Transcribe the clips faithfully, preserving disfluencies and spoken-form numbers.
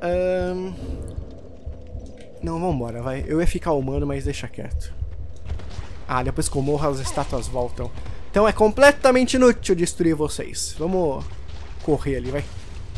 Um... Não, vambora, vai. Eu ia ficar humano, mas deixa quieto. Ah, depois que eu morro, as estátuas voltam. Então é completamente inútil destruir vocês. Vamos correr ali, vai.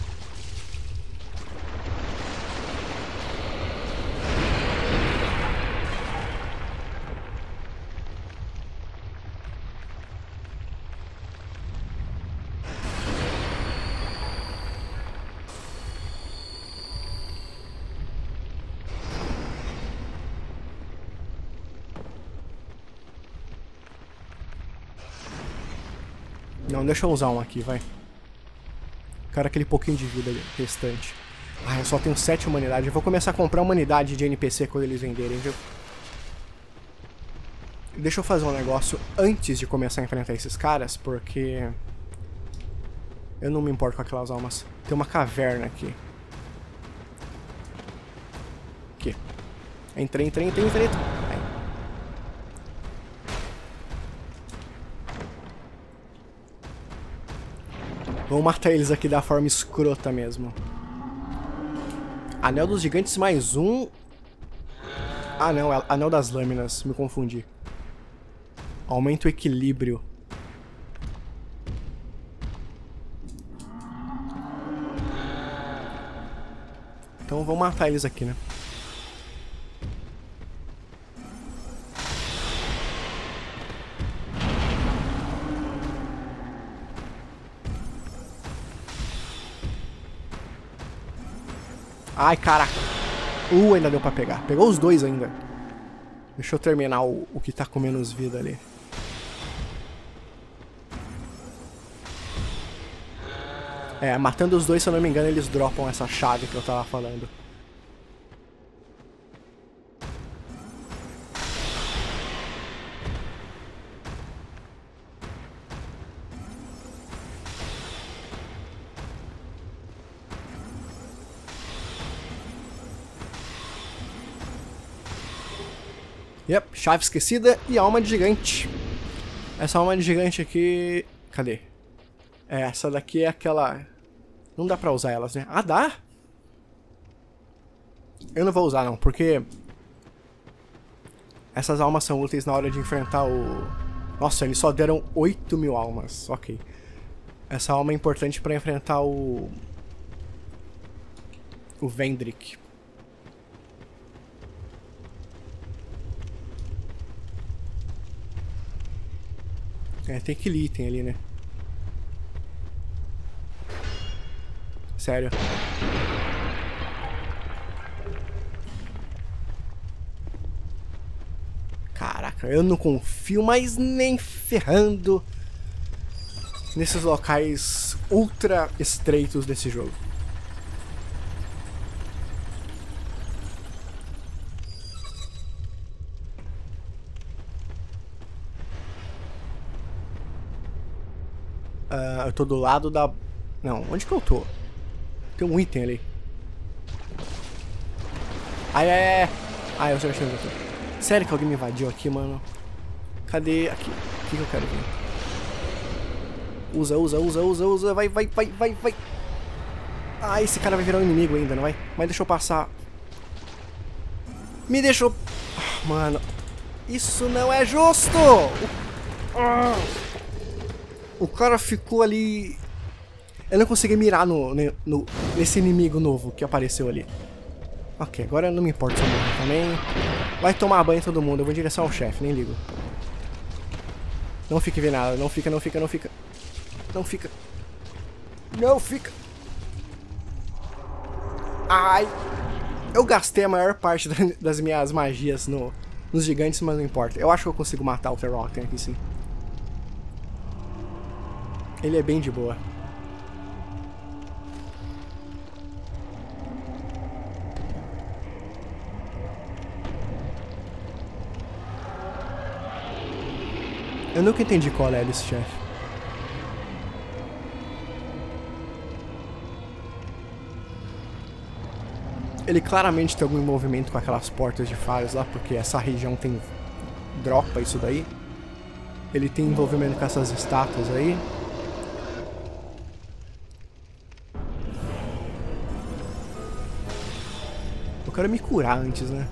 Não, deixa eu usar um aqui, vai. Quero aquele pouquinho de vida restante. Ah, eu só tenho sete humanidades. Eu vou começar a comprar humanidade de N P C quando eles venderem, viu? Deixa eu fazer um negócio antes de começar a enfrentar esses caras, porque... eu não me importo com aquelas almas. Tem uma caverna aqui. Aqui. Entrei, entrei, entrei, entrei. Aí. Vamos matar eles aqui da forma escrota mesmo. Anel dos gigantes mais um. Ah não, é anel das lâminas, me confundi. Aumenta o equilíbrio. Então vamos matar eles aqui, né? Ai, caraca. Uh, ainda deu pra pegar. Pegou os dois ainda. Deixa eu terminar o, o que tá com menos vida ali. É, matando os dois, se eu não me engano, eles dropam essa chave que eu tava falando. Yep, chave esquecida e alma de gigante. Essa alma de gigante aqui... cadê? É, essa daqui é aquela... não dá pra usar elas, né? Ah, dá? Eu não vou usar não, porque... essas almas são úteis na hora de enfrentar o... Nossa, eles só deram oito mil almas. Ok. Essa alma é importante pra enfrentar o... o Vendrick. É, tem aquele item ali, né? Sério. Caraca, eu não confio mais nem ferrando nesses locais ultra estreitos desse jogo. Uh, eu tô do lado da... não, onde que eu tô? Tem um item ali. Ai, ai, ai. Ai, eu já achei onde eu tô. Sério que alguém me invadiu aqui, mano? Cadê? Aqui. O que que eu quero ver? Usa, usa, usa, usa, usa. Vai, vai, vai, vai, vai. Ah, esse cara vai virar um inimigo ainda, não vai? Mas deixa eu passar. Me deixou... ah, mano. Isso não é justo! Ah. O cara ficou ali... eu não consegui mirar no, no, nesse inimigo novo que apareceu ali. Ok, agora eu não me importo se eu morrer também. Vai tomar banho todo mundo, eu vou em direção ao chefe, nem ligo. Não fique vendo nada, não fica, não fica, não fica. Não fica. Não fica. Ai. Eu gastei a maior parte das minhas magias no, nos gigantes, mas não importa. Eu acho que eu consigo matar o Terrocken aqui sim. Ele é bem de boa. Eu nunca entendi qual é desse chefe. Ele claramente tem algum envolvimento com aquelas portas de faros lá, porque essa região tem... dropa isso daí. Ele tem envolvimento com essas estátuas aí. quero me curar antes, né?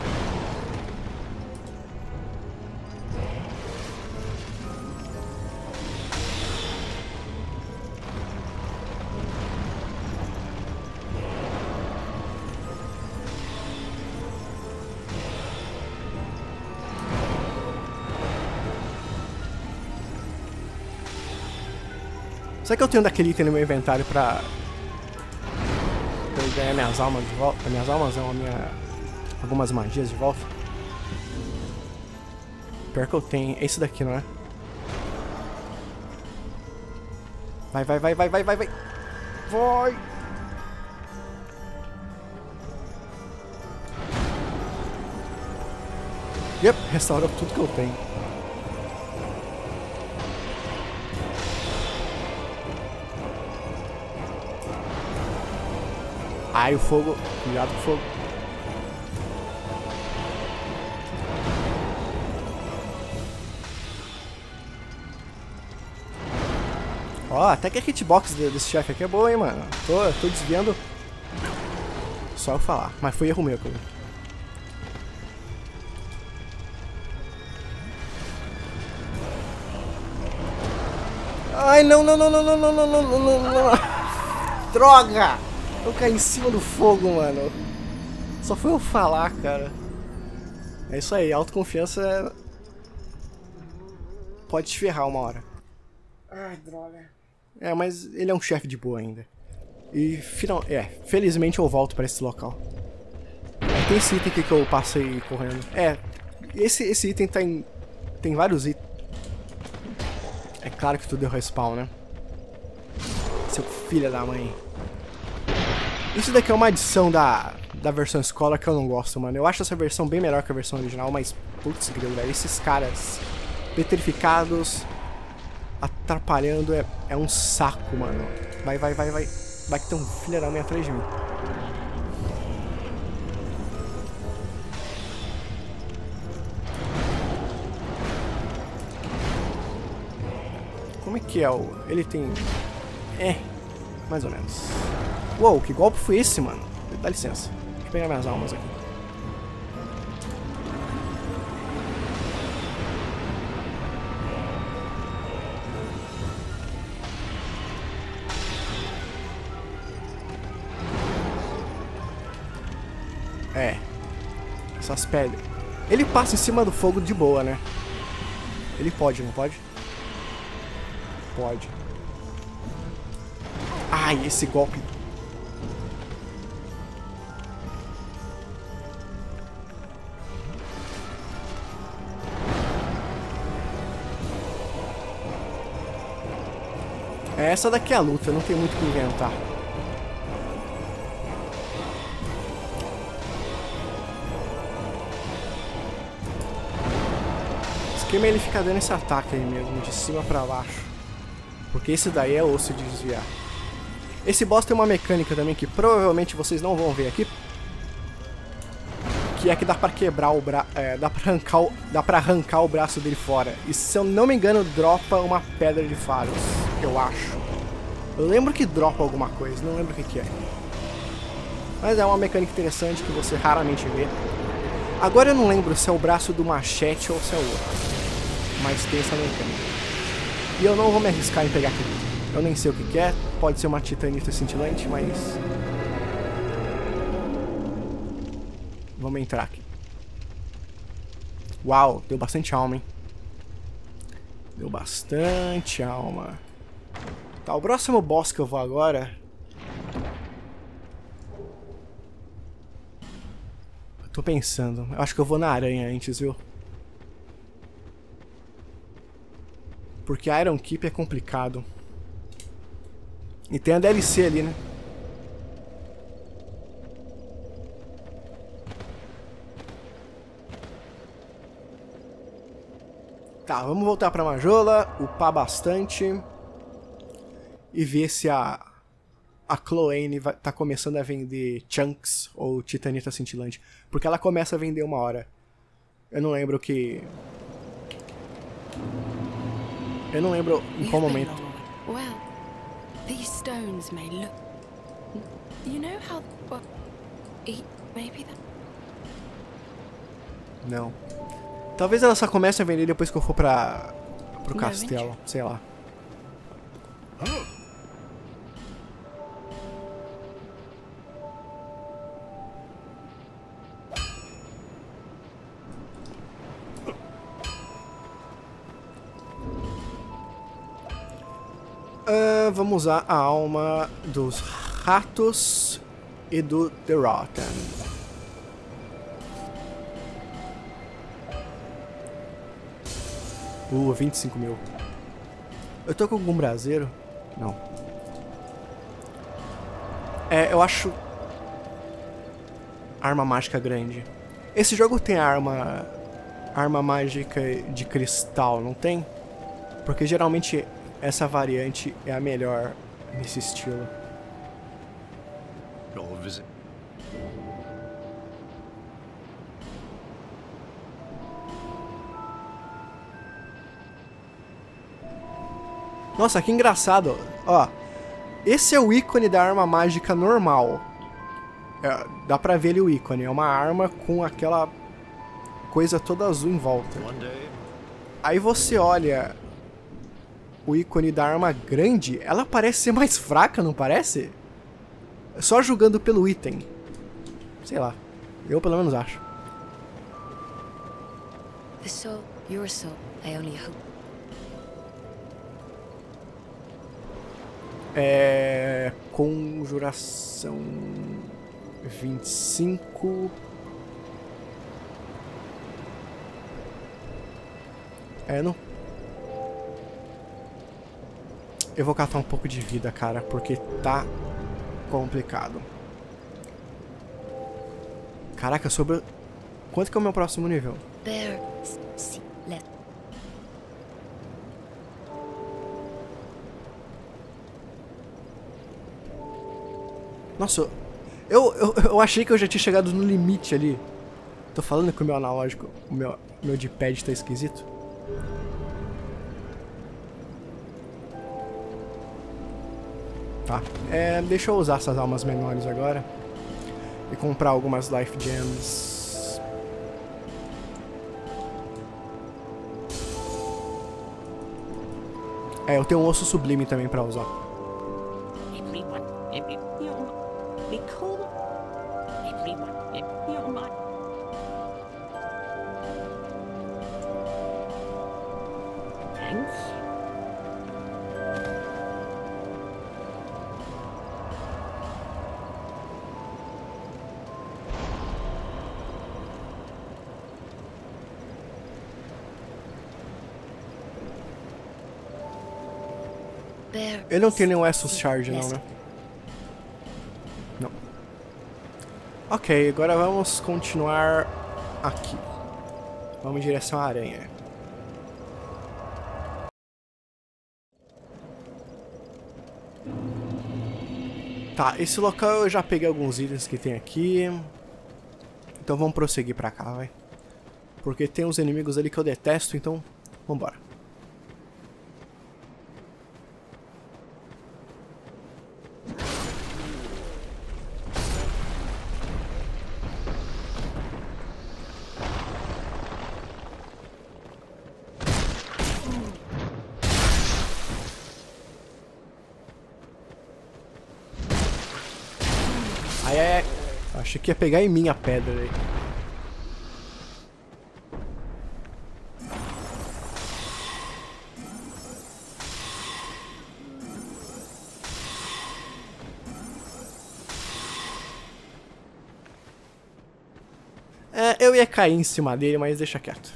Será que eu tenho daquele item no meu inventário pra... pra eu ganhar minhas almas de volta? Minhas almas não, a minha... algumas magias de volta? Pior que eu tenho. É esse daqui, não é? Vai, vai, vai, vai, vai, vai, vai! Vai! Yep, restaurou tudo que eu tenho. Ai, o fogo. Cuidado com o fogo. Ó, até que a hitbox desse chefe aqui é boa, hein, mano. Tô, tô desviando. Só eu falar. Mas foi erro meu, cara. Ai, não, não, não, não, não, não, não, não, não, não, não. Droga! Eu caí em cima do fogo, mano. Só foi eu falar, cara. É isso aí, autoconfiança é... pode te ferrar uma hora. Ai, droga. É, mas ele é um chefe de boa ainda. E, final... é, felizmente eu volto pra esse local. Tem esse item aqui que eu passei correndo. É, esse, esse item tem, tem vários itens. É claro que tudo deu respawn, né? Seu filho da mãe. Isso daqui é uma adição da, da versão escola que eu não gosto, mano. Eu acho essa versão bem melhor que a versão original, mas putz, grilo, velho. Esses caras petrificados atrapalhando é, é um saco, mano. Vai, vai, vai, vai. Vai que tem um filho da mãe atrás de mim. Como é que é o... ele tem... é, mais ou menos. Uou, que golpe foi esse, mano? Dá licença. Deixa eu pegar minhas almas aqui. É. Essas pedras. Ele passa em cima do fogo de boa, né? Ele pode, não pode? Pode. Ai, esse golpe... essa daqui é a luta, não tem muito o que inventar. O esquema é ele ficar dando esse ataque aí mesmo, de cima pra baixo. Porque esse daí é osso de desviar. Esse boss tem uma mecânica também que provavelmente vocês não vão ver aqui. Que é que dá pra quebrar o braço, é, dá pra arrancar o, dá pra arrancar o braço dele fora. E se eu não me engano, dropa uma pedra de faros, eu acho. Eu lembro que dropa alguma coisa, não lembro o que que é. Mas é uma mecânica interessante que você raramente vê. Agora eu não lembro se é o braço do machete ou se é o outro. Mas tem essa mecânica. E eu não vou me arriscar em pegar aquilo. Eu nem sei o que que é, pode ser uma titanita cintilante, mas... vamos entrar aqui. Uau, deu bastante alma, hein? Deu bastante alma. Tá, o próximo boss que eu vou agora... eu tô pensando. Eu acho que eu vou na aranha antes, viu? Porque Iron Keep é complicado. E tem a D L C ali, né? Tá, vamos voltar pra Majola, upar bastante. E ver se a... a Chloane vai, tá começando a vender Chunks ou Titanita Cintilante. Porque ela começa a vender uma hora. Eu não lembro que... eu não lembro em qual momento. Well, these stones may look... You know how... Well, Não. Talvez ela só comece a vender depois que eu for pra... pro castelo, sei lá. Uh, vamos usar a alma dos ratos e do The Rotten. Uh, vinte e cinco mil. Eu tô com algum braseiro? Não. É, eu acho... Arma mágica grande. Esse jogo tem arma... Arma mágica de cristal, não tem? Porque geralmente essa variante é a melhor nesse estilo. Nossa, que engraçado. Ó, esse é o ícone da arma mágica normal. É, dá pra ver ali o ícone. É uma arma com aquela coisa toda azul em volta. Aí você olha o ícone da arma grande, ela parece ser mais fraca, não parece? Só julgando pelo item. Sei lá. Eu pelo menos acho. The soul, your soul, I only hope. É... Conjuração... vinte e cinco... É, não... Eu vou catar um pouco de vida, cara, porque tá complicado. Caraca, sobre... Quanto que é o meu próximo nível? There, see, let. Nossa, eu, eu, eu achei que eu já tinha chegado no limite ali. Tô falando que o meu analógico, o meu, meu D-pad tá esquisito. Tá, é, deixa eu usar essas almas menores agora. E comprar algumas Life Gems. É, eu tenho um osso sublime também pra usar. Eu não tenho nenhum Estus Charge não, né? Não. Ok, agora vamos continuar aqui. Vamos em direção à aranha. Tá, esse local eu já peguei alguns itens que tem aqui. Então vamos prosseguir pra cá, vai. Porque tem uns inimigos ali que eu detesto, então vambora. Ai, ai, ai. Achei que ia pegar em mim a pedra aí. É, eu ia cair em cima dele, mas deixa quieto.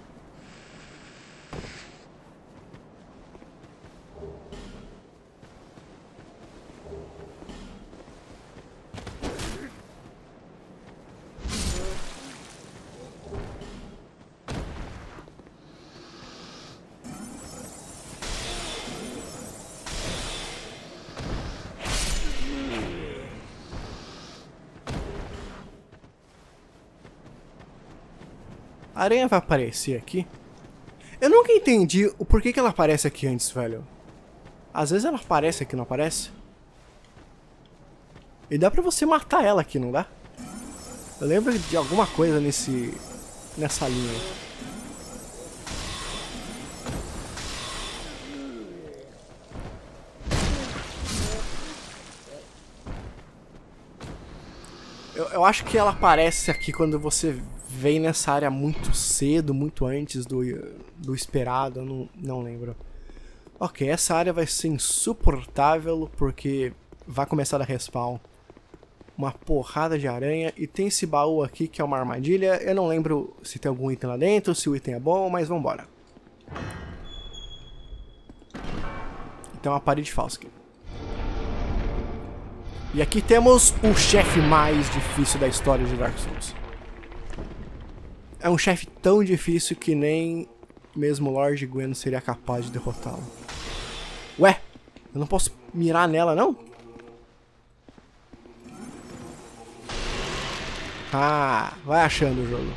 A aranha vai aparecer aqui. Eu nunca entendi o porquê que ela aparece aqui antes, velho. Às vezes ela aparece aqui, não aparece? E dá pra você matar ela aqui, não dá? Eu lembro de alguma coisa nesse... nessa linha. Eu, eu acho que ela aparece aqui quando você vem nessa área muito cedo, muito antes do, do esperado, eu não, não lembro. Ok, essa área vai ser insuportável porque vai começar a respawn uma porrada de aranha. E tem esse baú aqui que é uma armadilha. Eu não lembro se tem algum item lá dentro, se o item é bom, mas vambora. Tem uma parede falsa aqui. E aqui temos o chefe mais difícil da história de Dark Souls. É um chefe tão difícil que nem mesmo Lord Gwen seria capaz de derrotá-lo. Ué, eu não posso mirar nela, não? Ah, vai achando o jogo.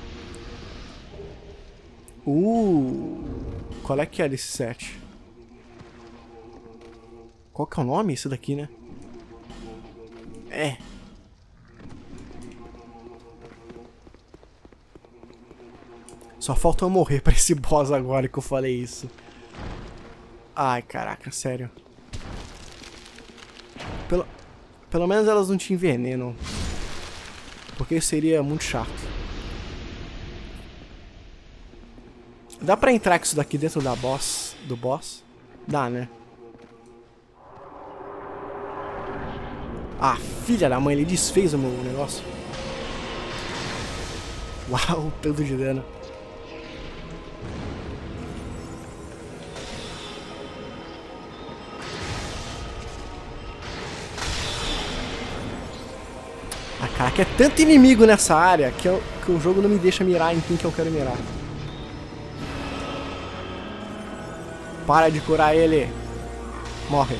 Uh, qual é que é desse set? Qual que é o nome? Isso daqui, né? É. Só falta eu morrer pra esse boss agora que eu falei isso. Ai, caraca, sério. Pelo, pelo menos elas não te envenenam. Porque seria muito chato. Dá pra entrar com isso daqui dentro da boss, do boss? Dá, né? Ah, filha da mãe, ele desfez o meu negócio. Uau, tanto de dano. Ah, caraca, é tanto inimigo nessa área que, eu, que o jogo não me deixa mirar em quem que eu quero mirar. Para de curar ele. Morre.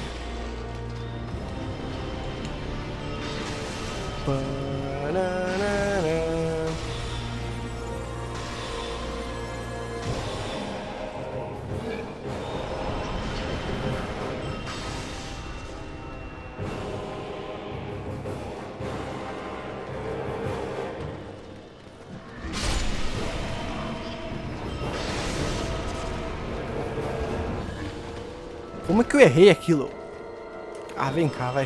Como é que eu errei aquilo? Ah, vem cá, vai.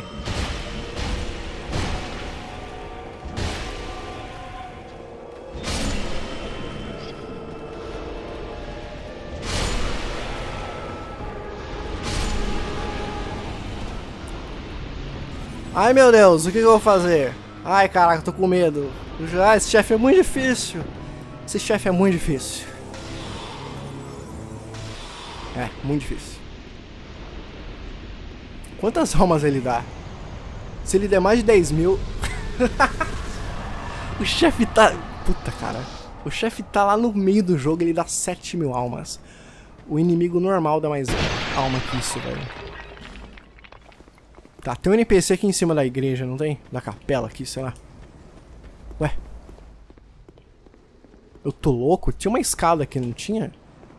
Ai, meu Deus, o que, que eu vou fazer? Ai, caraca, eu tô com medo. Ah, esse chefe é muito difícil. Esse chefe é muito difícil. É, muito difícil. Quantas almas ele dá? Se ele der mais de dez mil... O chefe tá... Puta, cara. O chefe tá lá no meio do jogo, ele dá sete mil almas. O inimigo normal dá mais alma que isso, velho. Tá, tem um N P C aqui em cima da igreja, não tem? Da capela aqui, sei lá. Ué. Eu tô louco? Tinha uma escada aqui, não tinha?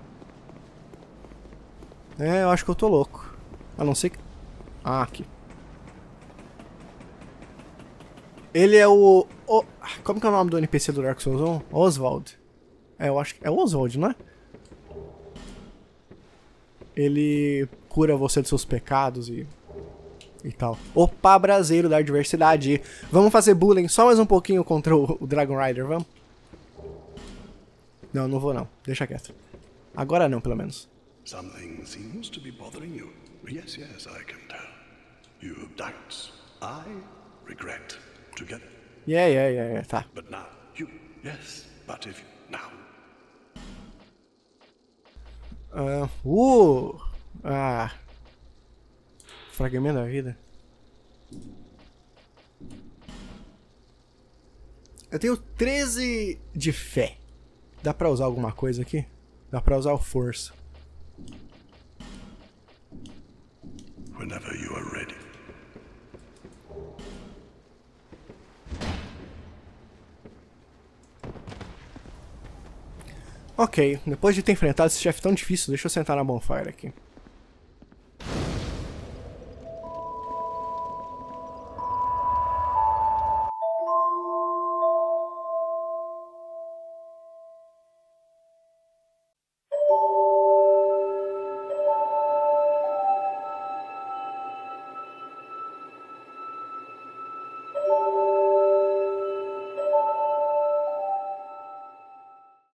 É, eu acho que eu tô louco. A não ser que... Ah, aqui. Ele é o... o... Como que é o nome do N P C do Dark Souls um? Oswald. É, eu acho que... É Oswald, não é? Ele cura você dos seus pecados e... E tal. Opa, braseiro da adversidade. Vamos fazer bullying só mais um pouquinho contra o, o Dragon Rider, vamos? Não, não vou não. Deixa quieto. Agora não, pelo menos. Something seems to be bothering you. Yes, yes, I can tell. You have doubts. I regret together. Yeah, yeah, yeah, yeah, tá. But now, you, yes, but if, now. Uh, uh, ah. Fragmento da vida. Eu tenho treze de fé. Dá pra usar alguma coisa aqui? Dá pra usar o força. Whenever you are ready. Ok, depois de ter enfrentado esse chefe tão difícil, deixa eu sentar na bonfire aqui.